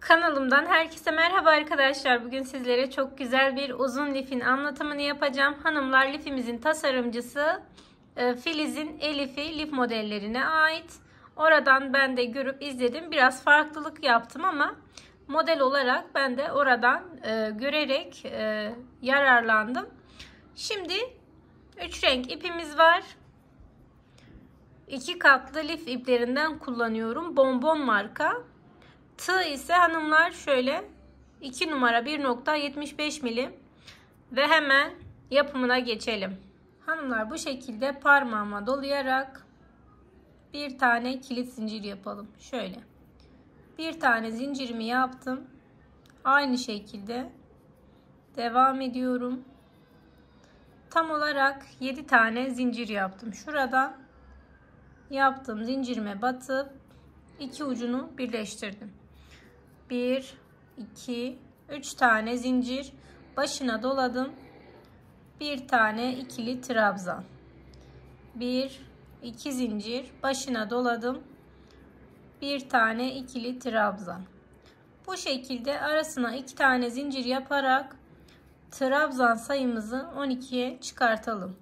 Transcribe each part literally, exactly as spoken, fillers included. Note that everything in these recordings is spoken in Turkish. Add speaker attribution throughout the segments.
Speaker 1: Kanalımdan herkese merhaba arkadaşlar. Bugün sizlere çok güzel bir uzun lifin anlatımını yapacağım. Hanımlar, lifimizin tasarımcısı e, Filiz'in Elif'i lif modellerine ait. Oradan ben de görüp izledim. Biraz farklılık yaptım ama model olarak ben de oradan e, görerek e, yararlandım. Şimdi üç renk ipimiz var. iki katlı lif iplerinden kullanıyorum. Bonbon marka. Tığ ise hanımlar şöyle iki numara bir nokta yetmiş beş milim ve hemen yapımına geçelim. Hanımlar, bu şekilde parmağıma dolayarak bir tane kilit zincir yapalım. Şöyle bir tane zincirimi yaptım. Aynı şekilde devam ediyorum. Tam olarak yedi tane zincir yaptım. Şuradan yaptığım zincirime batıp iki ucunu birleştirdim. bir iki üç tane zincir başına doladım. Bir tane ikili trabzan. bir iki zincir başına doladım. Bir tane ikili trabzan. Bu şekilde arasına iki tane zincir yaparak trabzan sayımızı on ikiye çıkartalım.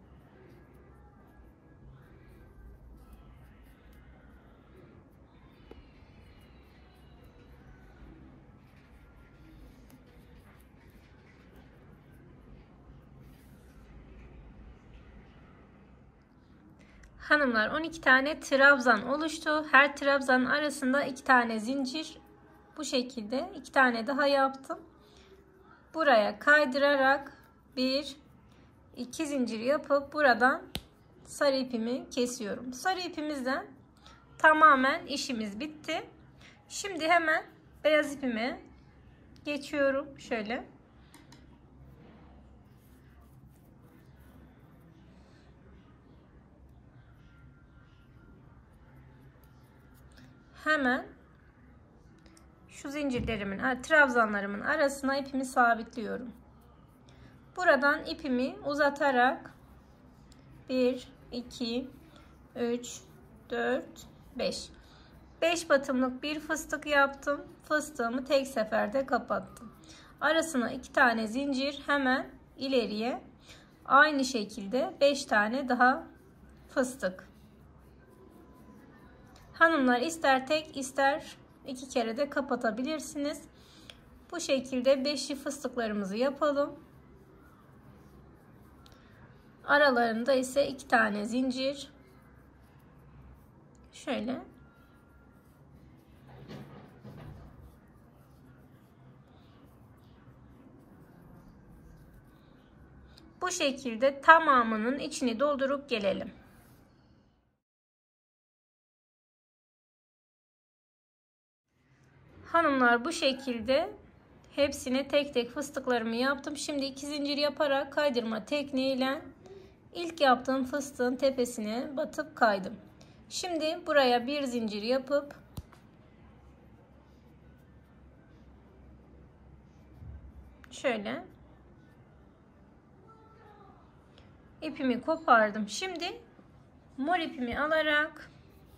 Speaker 1: Hanımlar, on iki tane trabzan oluştu. Her trabzanın arasında iki tane zincir. Bu şekilde iki tane daha yaptım. Buraya kaydırarak bir iki zincir yapıp buradan sarı ipimi kesiyorum. Sarı ipimizden tamamen işimiz bitti. Şimdi hemen beyaz ipime geçiyorum. Şöyle. Hemen şu zincirlerimin, trabzanlarımın arasına ipimi sabitliyorum. Buradan ipimi uzatarak bir iki üç dört beş beş batımlık bir fıstık yaptım. Fıstığımı tek seferde kapattım. Arasına iki tane zincir, hemen ileriye aynı şekilde beş tane daha fıstık. Hanımlar, ister tek ister iki kere de kapatabilirsiniz. Bu şekilde beşli fıstıklarımızı yapalım. Aralarında ise iki tane zincir. Şöyle. Bu şekilde tamamının içini doldurup gelelim. Hanımlar, bu şekilde hepsine tek tek fıstıklarımı yaptım. Şimdi iki zincir yaparak kaydırma tekniğiyle ilk yaptığım fıstığın tepesine batıp kaydım. Şimdi buraya bir zincir yapıp şöyle ipimi kopardım. Şimdi mor ipimi alarak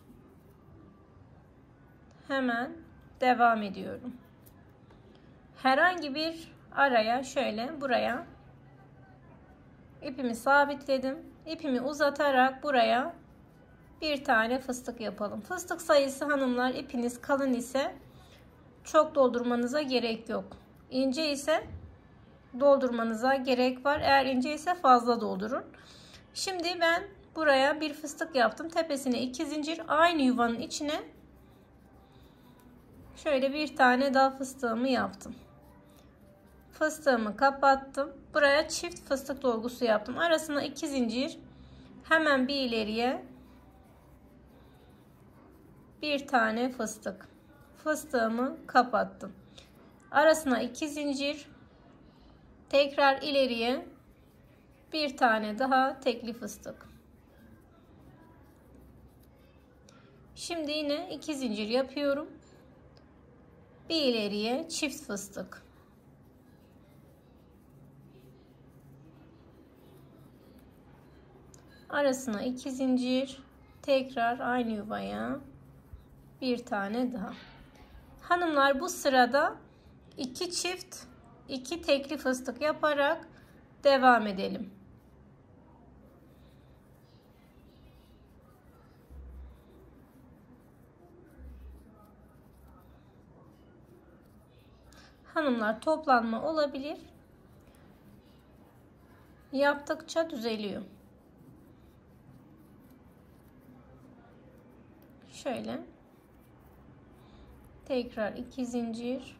Speaker 1: hemen devam ediyorum. Herhangi bir araya şöyle buraya ipimi sabitledim. İpimi uzatarak buraya bir tane fıstık yapalım. Fıstık sayısı hanımlar, ipiniz kalın ise çok doldurmanıza gerek yok. İnce ise doldurmanıza gerek var. Eğer ince ise fazla doldurun. Şimdi ben buraya bir fıstık yaptım. Tepesine iki zincir, aynı yuvanın içine şöyle bir tane daha fıstığımı yaptım. Fıstığımı kapattım. Buraya çift fıstık dolgusu yaptım. Arasına iki zincir. Hemen bir ileriye bir tane fıstık. Fıstığımı kapattım. Arasına iki zincir. Tekrar ileriye bir tane daha tekli fıstık. Şimdi yine iki zincir yapıyorum. Bir ileriye çift fıstık. Arasına iki zincir. Tekrar aynı yuvaya bir tane daha. Hanımlar, bu sırada iki çift iki tekli fıstık yaparak devam edelim. Hanımlar, toplanma olabilir. Yaptıkça düzeliyor. Şöyle. Tekrar iki zincir.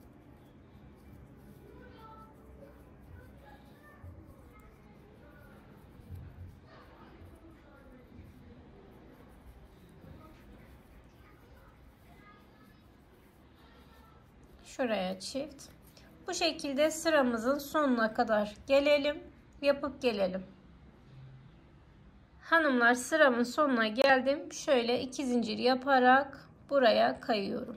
Speaker 1: Şuraya çift. Bu şekilde sıramızın sonuna kadar gelelim. Yapıp gelelim. Hanımlar, sıramın sonuna geldim. Şöyle iki zincir yaparak buraya kayıyorum.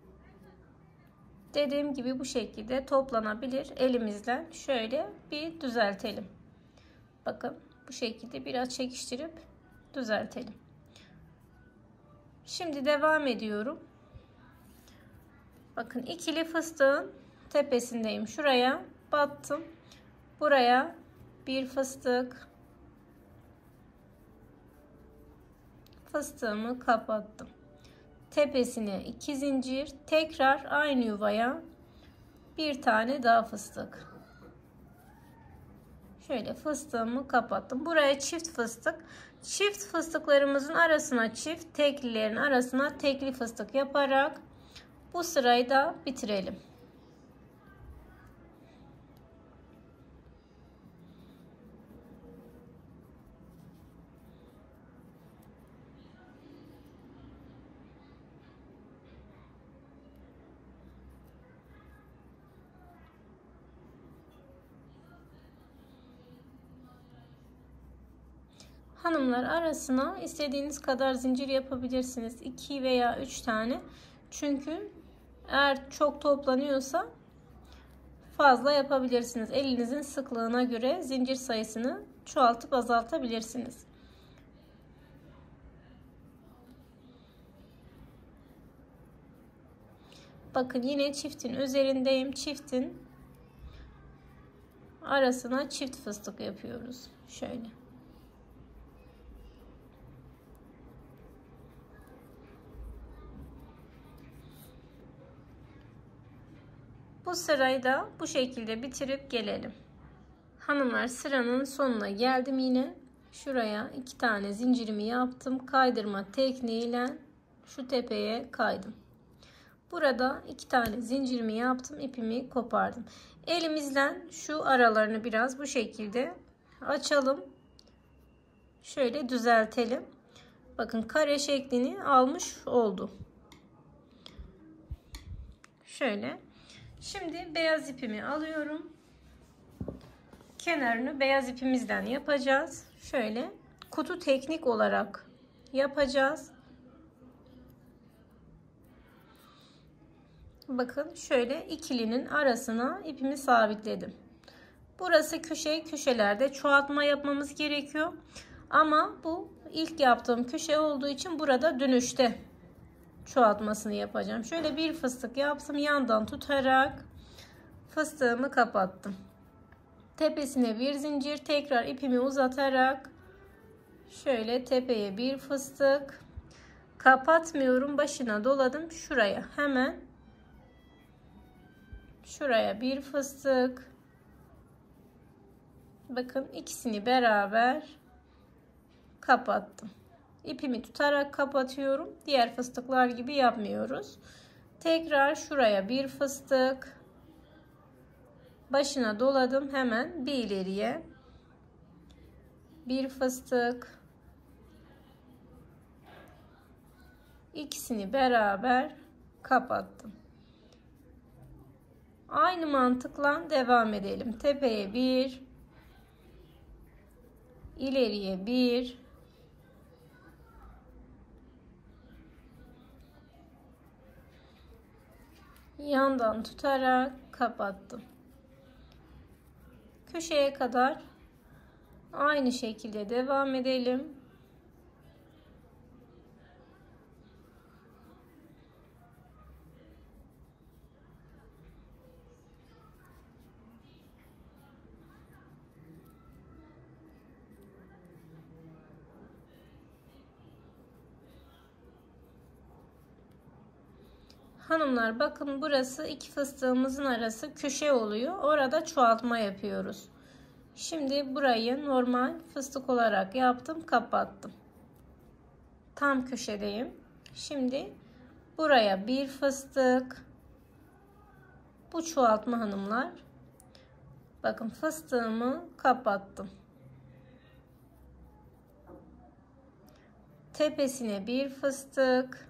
Speaker 1: Dediğim gibi bu şekilde toplanabilir. Elimizle şöyle bir düzeltelim. Bakın bu şekilde biraz çekiştirip düzeltelim. Şimdi devam ediyorum. Bakın ikili fıstığın tepesindeyim. Şuraya battım. Buraya bir fıstık. Fıstığımı kapattım. Tepesine iki zincir. Tekrar aynı yuvaya bir tane daha fıstık. Şöyle fıstığımı kapattım. Buraya çift fıstık. Çift fıstıklarımızın arasına çift, teklilerin arasına tekli fıstık yaparak bu sırayı da bitirelim. Hanımlar, arasına istediğiniz kadar zincir yapabilirsiniz. iki veya üç tane. Çünkü eğer çok toplanıyorsa fazla yapabilirsiniz. Elinizin sıklığına göre zincir sayısını çoğaltıp azaltabilirsiniz. Bakın yine çiftin üzerindeyim. Çiftin arasına çift fıstık yapıyoruz. Şöyle. Bu sırayı da bu şekilde bitirip gelelim. Hanımlar, sıranın sonuna geldim yine. Şuraya iki tane zincirimi yaptım. Kaydırma tekniğiyle şu tepeye kaydım. Burada iki tane zincirimi yaptım. İpimi kopardım. Elimizle şu aralarını biraz bu şekilde açalım. Şöyle düzeltelim. Bakın kare şeklini almış oldu. Şöyle. Şimdi beyaz ipimi alıyorum. Kenarını beyaz ipimizden yapacağız. Şöyle kutu teknik olarak yapacağız. Bakın şöyle ikilinin arasına ipimi sabitledim. Burası köşe, köşelerde çoğaltma yapmamız gerekiyor. Ama bu ilk yaptığım köşe olduğu için burada dönüşte çoğaltmasını yapacağım. Şöyle bir fıstık yaptım. Yandan tutarak fıstığımı kapattım. Tepesine bir zincir, tekrar ipimi uzatarak şöyle tepeye bir fıstık, kapatmıyorum, başına doladım. Şuraya hemen şuraya bir fıstık. Bakın ikisini beraber kapattım. İpimi tutarak kapatıyorum. Diğer fıstıklar gibi yapmıyoruz. Tekrar şuraya bir fıstık. Başına doladım. Hemen bir ileriye bir fıstık. İkisini beraber kapattım. Aynı mantıkla devam edelim. Tepeye bir, ileriye bir, yandan tutarak kapattım. Köşeye kadar aynı şekilde devam edelim. Hanımlar bakın, burası iki fıstığımızın arası köşe oluyor. Orada çoğaltma yapıyoruz. Şimdi burayı normal fıstık olarak yaptım, kapattım. Tam köşedeyim. Şimdi buraya bir fıstık. Bu çoğaltma hanımlar. Bakın fıstığımı kapattım. Tepesine bir fıstık.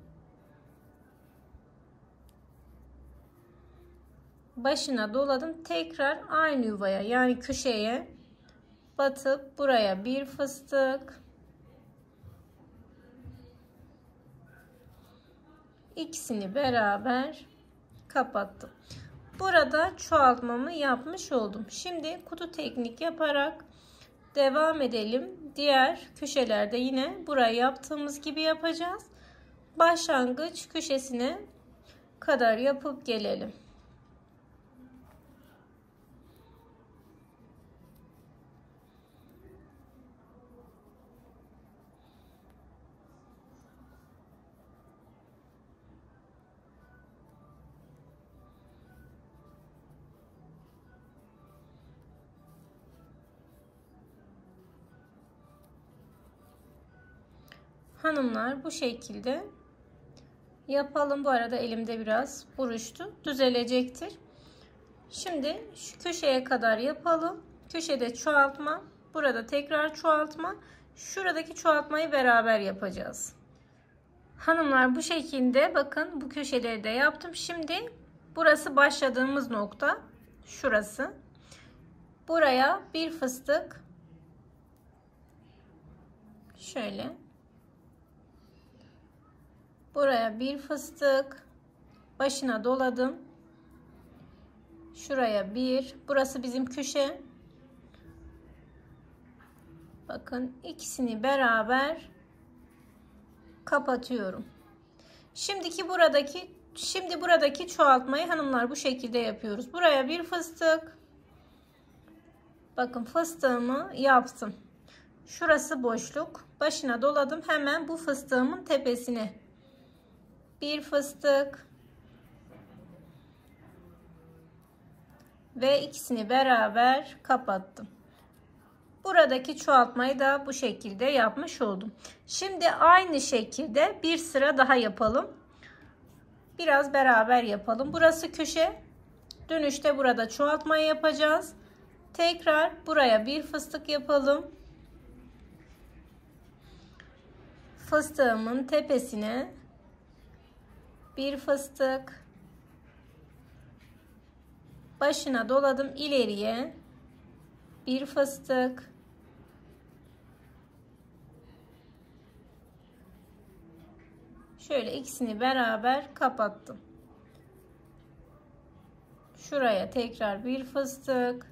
Speaker 1: Başına doladım. Tekrar aynı yuvaya, yani köşeye batıp buraya bir fıstık. İkisini beraber kapattım. Burada çoğaltmamı yapmış oldum. Şimdi kutu teknik yaparak devam edelim. Diğer köşelerde yine burayı yaptığımız gibi yapacağız. Başlangıç köşesine kadar yapıp gelelim. Hanımlar bu şekilde yapalım. Bu arada elimde biraz buruştu. Düzelecektir. Şimdi şu köşeye kadar yapalım. Köşede çoğaltma. Burada tekrar çoğaltma. Şuradaki çoğaltmayı beraber yapacağız. Hanımlar bu şekilde bakın, bu köşeleri de yaptım. Şimdi burası başladığımız nokta. Şurası. Buraya bir fıstık. Şöyle. Buraya bir fıstık. Başına doladım. Şuraya bir. Burası bizim köşe. Bakın ikisini beraber kapatıyorum. Şimdiki buradaki şimdi buradaki çoğaltmayı hanımlar bu şekilde yapıyoruz. Buraya bir fıstık. Bakın fıstığımı yaptım. Şurası boşluk. Başına doladım. Hemen bu fıstığımın tepesine bir fıstık ve ikisini beraber kapattım. Buradaki çoğaltmayı da bu şekilde yapmış oldum. Şimdi aynı şekilde bir sıra daha yapalım. Biraz beraber yapalım. Burası köşe. Dönüşte burada çoğaltmayı yapacağız. Tekrar buraya bir fıstık yapalım. Fıstığımın tepesine bir fıstık. Başına doladım, ileriye bir fıstık. Şöyle ikisini beraber kapattım. Şuraya tekrar bir fıstık.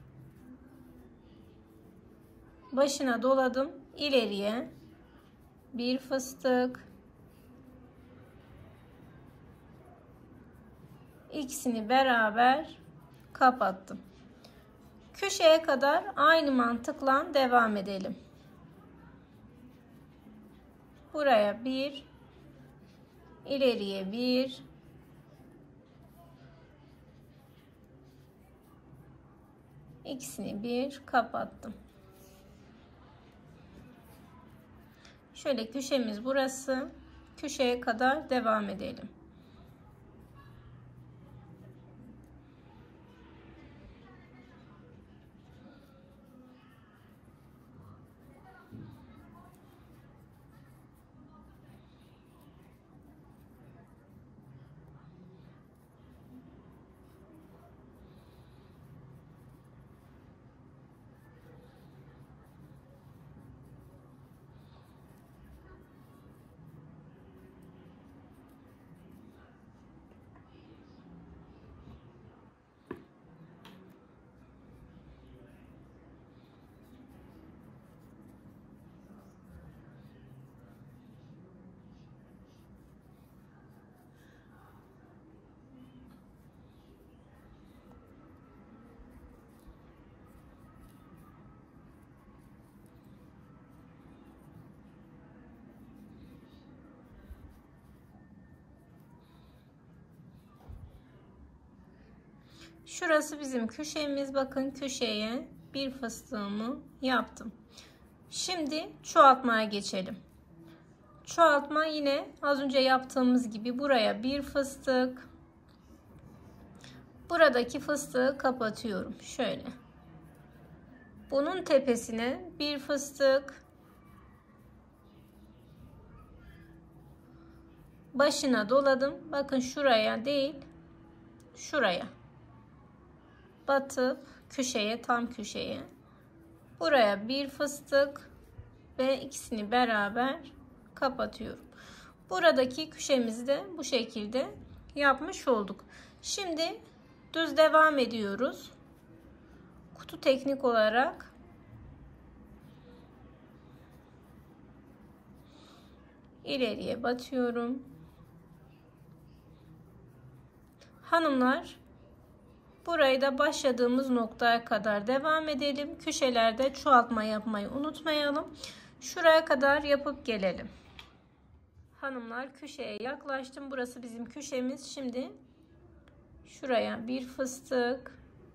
Speaker 1: Başına doladım, ileriye bir fıstık. İkisini beraber kapattım. Köşeye kadar aynı mantıkla devam edelim. Buraya bir, ileriye bir, ikisini bir kapattım. Şöyle köşemiz burası. Köşeye kadar devam edelim. Şurası bizim köşemiz. Bakın köşeye bir fıstığımı yaptım. Şimdi çoğaltmaya geçelim. Çoğaltma yine az önce yaptığımız gibi buraya bir fıstık. Buradaki fıstığı kapatıyorum. Şöyle. Bunun tepesine bir fıstık. Başına doladım. Bakın şuraya değil, şuraya. Batıp köşeye, tam köşeye. Buraya bir fıstık ve ikisini beraber kapatıyorum. Buradaki köşemizi de bu şekilde yapmış olduk. Şimdi düz devam ediyoruz. Kutu teknik olarak ileriye batıyorum. Hanımlar, burayı da başladığımız noktaya kadar devam edelim. Köşelerde çoğaltma yapmayı unutmayalım. Şuraya kadar yapıp gelelim. Hanımlar, köşeye yaklaştım. Burası bizim köşemiz. Şimdi şuraya bir fıstık.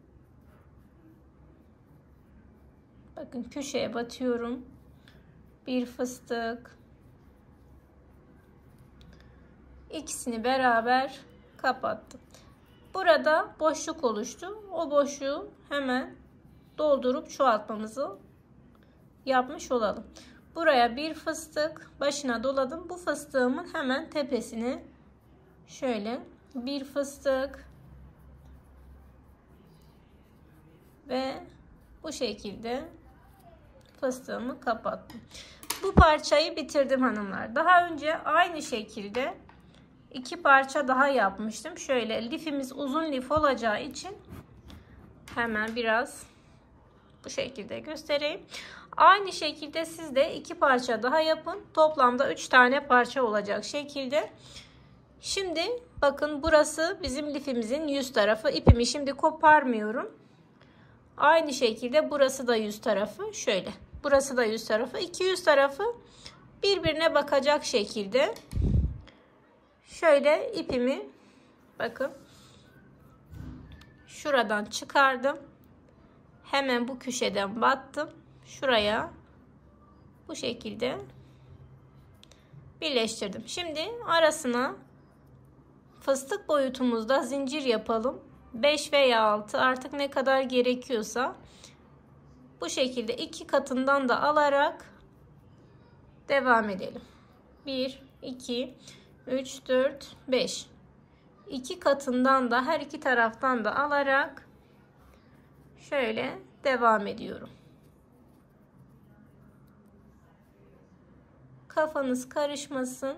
Speaker 1: Bakın köşeye batıyorum. Bir fıstık. İkisini beraber kapattım. Burada boşluk oluştu. O boşluğu hemen doldurup çoğaltmamızı yapmış olalım. Buraya bir fıstık, başına doladım. Bu fıstığımın hemen tepesine şöyle bir fıstık ve bu şekilde fıstığımı kapattım. Bu parçayı bitirdim hanımlar. Daha önce aynı şekilde iki parça daha yapmıştım. Şöyle lifimiz uzun lif olacağı için hemen biraz bu şekilde göstereyim. Aynı şekilde siz de iki parça daha yapın. Toplamda üç tane parça olacak şekilde. Şimdi bakın burası bizim lifimizin yüz tarafı. İpimi şimdi koparmıyorum. Aynı şekilde burası da yüz tarafı. Şöyle. Burası da yüz tarafı. İki yüz tarafı birbirine bakacak şekilde. Şöyle ipimi bakın şuradan çıkardım. Hemen bu köşeden battım. Şuraya bu şekilde birleştirdim. Şimdi arasına fıstık boyutumuzda zincir yapalım. beş veya altı, artık ne kadar gerekiyorsa bu şekilde iki katından da alarak devam edelim. bir, iki, üç, dört, beş. iki katından da her iki taraftan da alarak şöyle devam ediyorum. Kafanız karışmasın.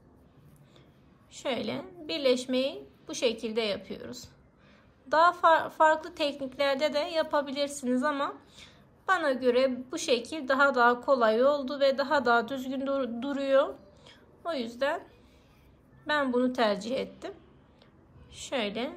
Speaker 1: Şöyle birleşmeyi bu şekilde yapıyoruz. Daha far farklı tekniklerde de yapabilirsiniz ama bana göre bu şekil daha daha kolay oldu ve daha daha düzgün dur duruyor. O yüzden ben bunu tercih ettim. Şöyle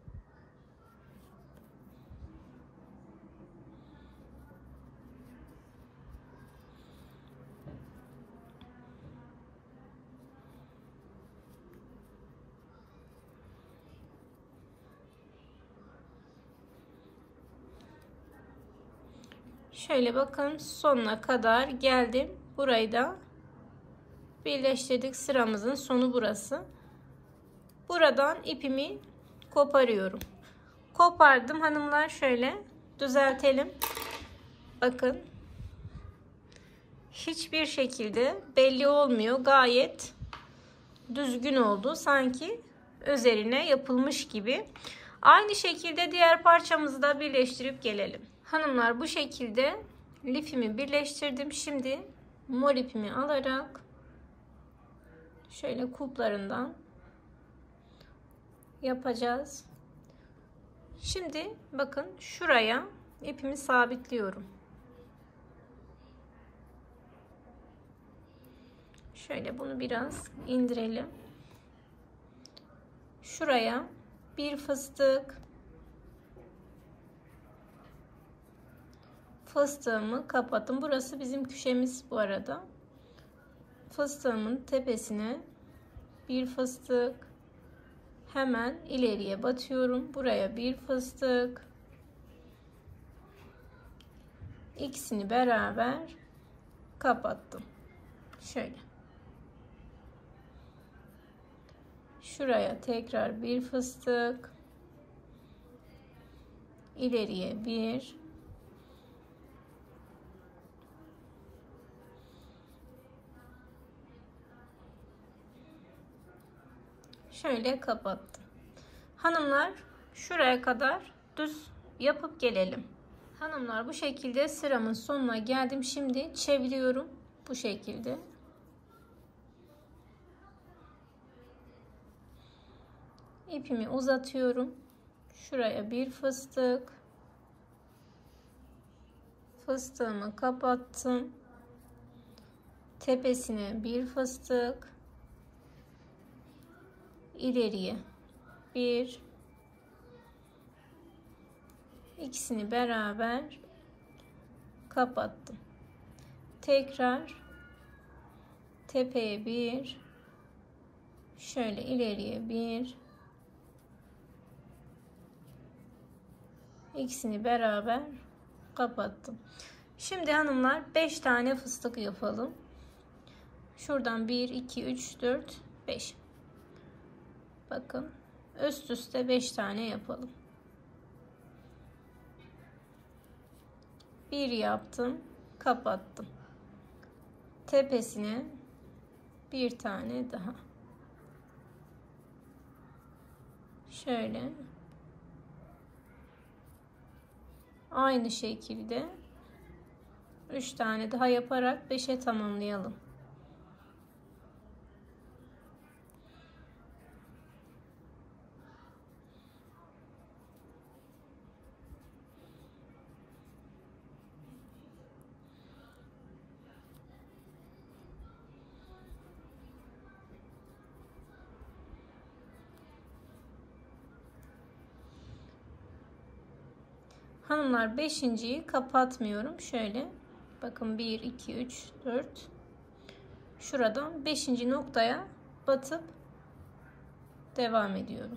Speaker 1: Şöyle bakın sonuna kadar geldim. Burayı da birleştirdik. Sıramızın sonu burası. Buradan ipimi koparıyorum. Kopardım hanımlar, şöyle düzeltelim. Bakın. Hiçbir şekilde belli olmuyor. Gayet düzgün oldu. Sanki üzerine yapılmış gibi. Aynı şekilde diğer parçamızı da birleştirip gelelim. Hanımlar, bu şekilde lifimi birleştirdim. Şimdi mor ipimi alarak şöyle kulplarından yapacağız. Şimdi bakın şuraya ipimi sabitliyorum. Şöyle bunu biraz indirelim. Şuraya bir fıstık, fıstığımı kapattım. Burası bizim köşemiz bu arada. Fıstığımın tepesine bir fıstık, hemen ileriye batıyorum. Buraya bir fıstık. İkisini beraber kapattım. Şöyle. Şuraya tekrar bir fıstık. İleriye bir. Şöyle kapattım. Hanımlar, şuraya kadar düz yapıp gelelim. Hanımlar, bu şekilde sıramın sonuna geldim. Şimdi çeviriyorum bu şekilde. İpimi uzatıyorum. Şuraya bir fıstık. Fıstığımı kapattım. Tepesine bir fıstık. İleriye bir. İkisini beraber kapattım. Tekrar tepeye bir. Şöyle ileriye bir. İkisini beraber kapattım. Şimdi hanımlar beş tane fıstık yapalım. Şuradan bir, iki, üç, dört, beş. Bakın üst üste beş tane yapalım. Bir yaptım, kapattım. Tepesine bir tane daha. Şöyle. Aynı şekilde üç tane daha yaparak beşe tamamlayalım. Hanımlar, beşinciyi kapatmıyorum. Şöyle bakın bir, iki, üç, dört. Şuradan beşinci noktaya batıp devam ediyorum.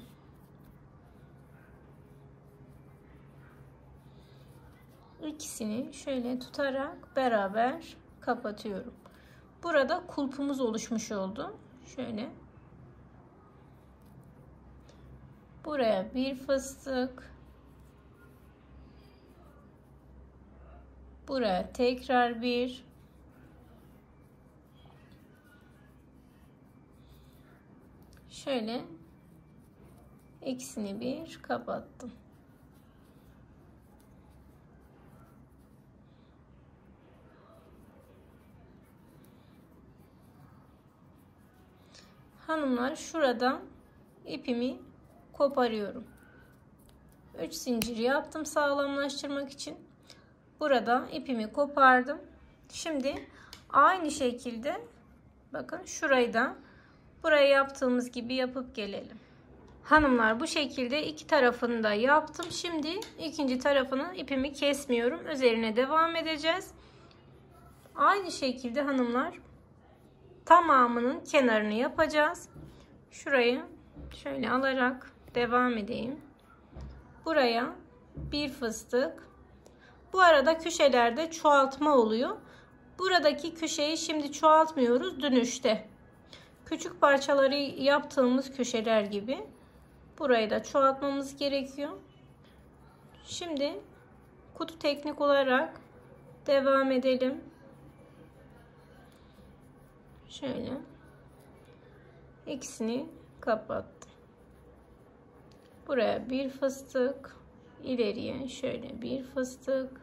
Speaker 1: İkisini şöyle tutarak beraber kapatıyorum. Burada kulpumuz oluşmuş oldu. Şöyle. Buraya bir fıstık. Buraya tekrar bir. Şöyle ikisini bir kapattım. Hanımlar, şuradan ipimi koparıyorum. üç zincir yaptım sağlamlaştırmak için. Burada ipimi kopardım. Şimdi aynı şekilde bakın şurayı da buraya yaptığımız gibi yapıp gelelim. Hanımlar, bu şekilde iki tarafını da yaptım. Şimdi ikinci tarafını ipimi kesmiyorum. Üzerine devam edeceğiz. Aynı şekilde hanımlar tamamının kenarını yapacağız. Şurayı şöyle alarak devam edeyim. Buraya bir fıstık. Bu arada köşelerde çoğaltma oluyor. Buradaki köşeyi şimdi çoğaltmıyoruz, dönüşte. Küçük parçaları yaptığımız köşeler gibi. Burayı da çoğaltmamız gerekiyor. Şimdi kutu teknik olarak devam edelim. Şöyle ikisini kapattım. Buraya bir fıstık, ileriye şöyle bir fıstık,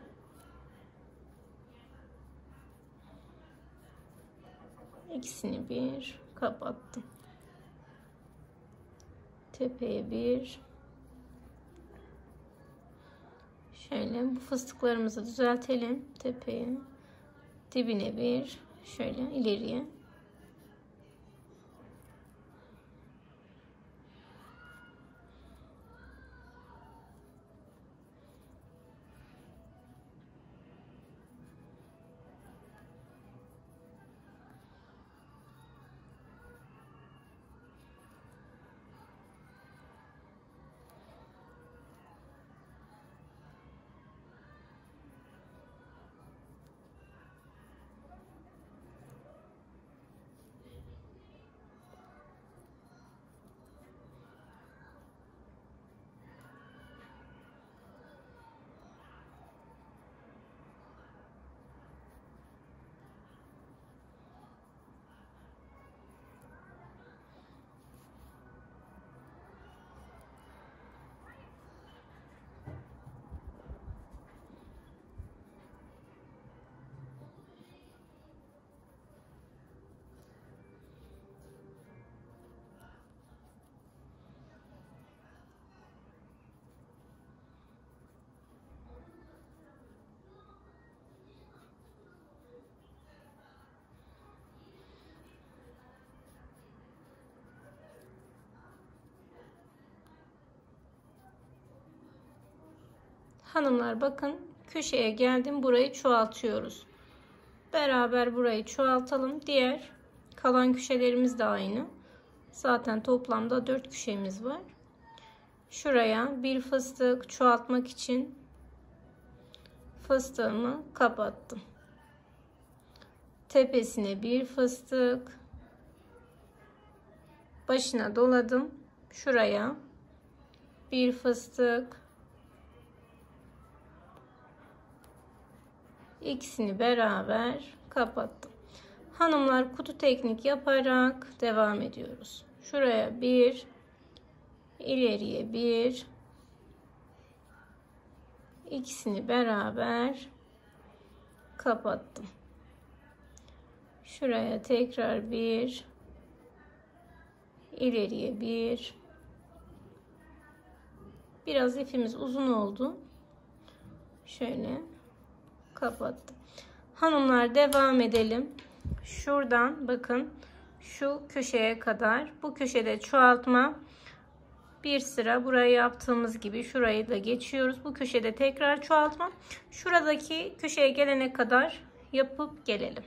Speaker 1: ikisini bir kapattım. Tepeye bir. Şöyle bu fıstıklarımızı düzeltelim. Tepeye, dibine bir, şöyle ileriye. Hanımlar bakın, köşeye geldim, burayı çoğaltıyoruz. Beraber burayı çoğaltalım. Diğer kalan köşelerimiz de aynı. Zaten toplamda dört köşemiz var. Şuraya bir fıstık çoğaltmak için fıstığımı kapattım. Tepesine bir fıstık, başına doladım. Şuraya bir fıstık, ikisini beraber kapattım. Hanımlar, kutu teknik yaparak devam ediyoruz. Şuraya bir, ileriye bir, ikisini beraber kapattım. Şuraya tekrar bir, ileriye bir. Biraz ipimiz uzun oldu. Şöyle kapattım. Hanımlar, devam edelim. Şuradan bakın, şu köşeye kadar, bu köşede çoğaltma bir sıra, buraya yaptığımız gibi şurayı da geçiyoruz. Bu köşede tekrar çoğaltma. Şuradaki köşeye gelene kadar yapıp gelelim.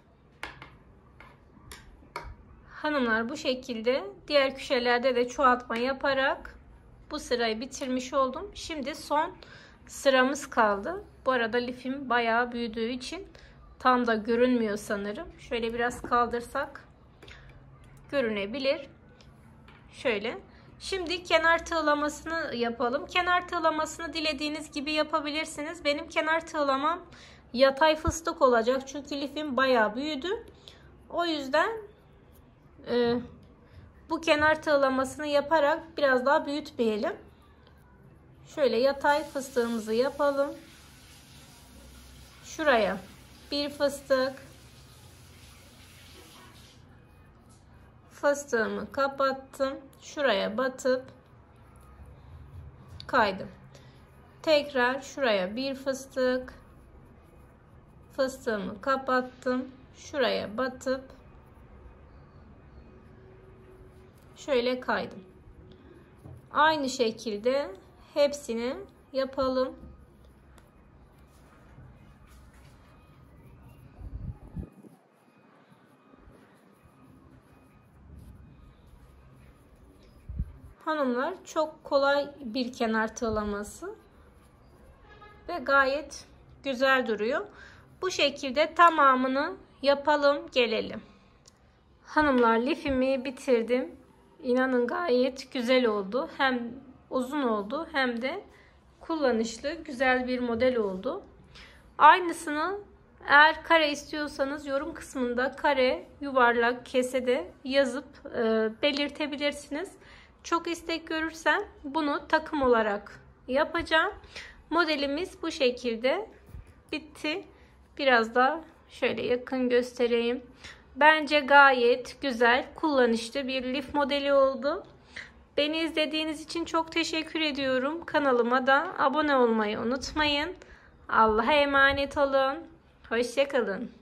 Speaker 1: Hanımlar, bu şekilde diğer köşelerde de çoğaltma yaparak bu sırayı bitirmiş oldum. Şimdi son sıramız kaldı. Bu arada lifim bayağı büyüdüğü için tam da görünmüyor sanırım. Şöyle biraz kaldırsak görünebilir. Şöyle. Şimdi kenar tığlamasını yapalım. Kenar tığlamasını dilediğiniz gibi yapabilirsiniz. Benim kenar tığlamam yatay fıstık olacak. Çünkü lifim bayağı büyüdü. O yüzden e, bu kenar tığlamasını yaparak biraz daha büyütmeyelim. Şöyle yatay fıstığımızı yapalım. Şuraya bir fıstık, fıstığımı kapattım. Şuraya batıp kaydım. Tekrar şuraya bir fıstık, fıstığımı kapattım. Şuraya batıp şöyle kaydım. Aynı şekilde hepsini yapalım. Hanımlar, çok kolay bir kenar tığlaması ve gayet güzel duruyor. Bu şekilde tamamını yapalım, gelelim. Hanımlar, lifimi bitirdim. İnanın gayet güzel oldu. Hem uzun oldu hem de kullanışlı, güzel bir model oldu. Aynısını eğer kare istiyorsanız yorum kısmında kare, yuvarlak, kesede yazıp e, belirtebilirsiniz. Çok istek görürsem bunu takım olarak yapacağım. Modelimiz bu şekilde bitti. Biraz da şöyle yakın göstereyim. Bence gayet güzel, kullanışlı bir lif modeli oldu. Beni izlediğiniz için çok teşekkür ediyorum. Kanalıma da abone olmayı unutmayın. Allah'a emanet olun. Hoşça kalın.